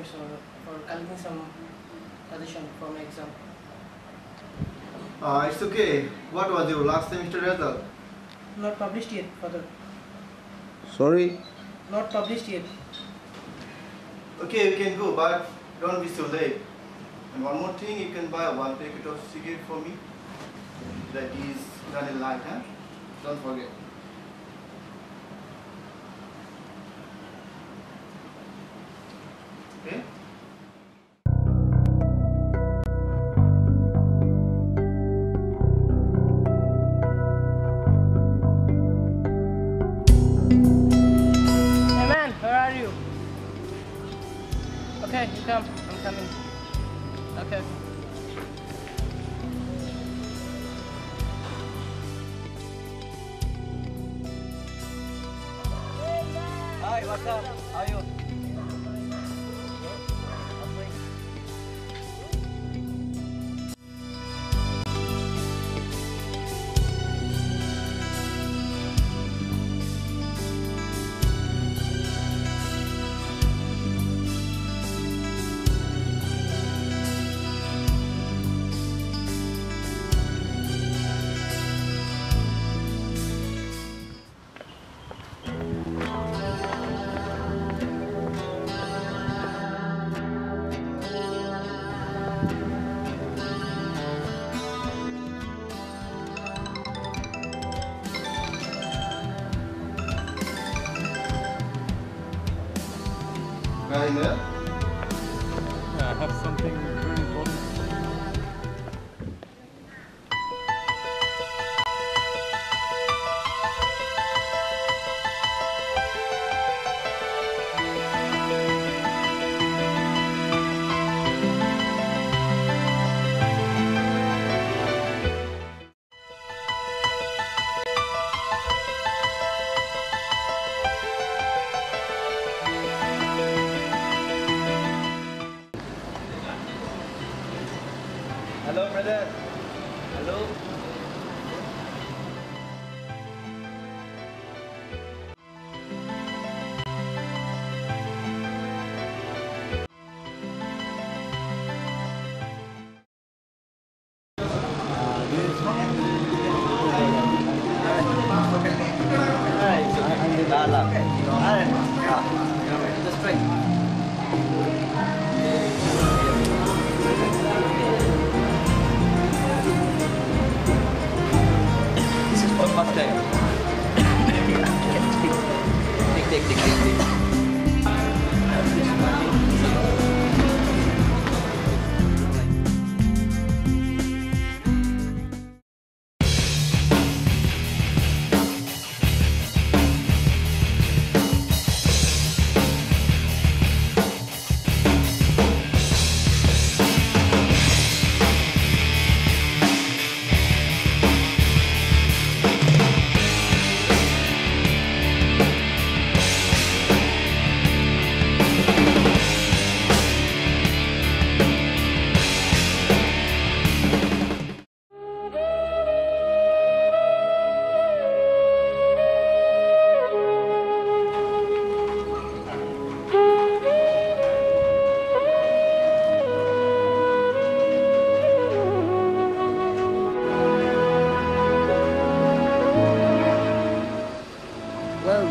attempts or for collecting some suggestion for my exam. It's okay. What was your last semester result? Not published yet, father. Sorry? Not published yet. Okay, you can go, but don't be so late. And one more thing, you can buy one packet of cigarette for me. That is done in light, huh? Don't forget. Okay? Hey man, where are you? Okay, you come. I'm coming. Okay. Hi, what's up? How are you? Himel? I have something very important. Hello, brother. Hello. Just try. This is for first time. Take. Well,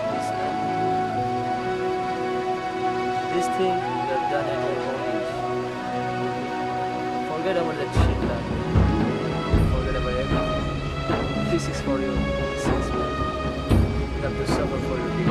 this thing you have done at your own age. Forget about that shit plan. Forget about everything. This is for your sins, man. You have to suffer for your deeds.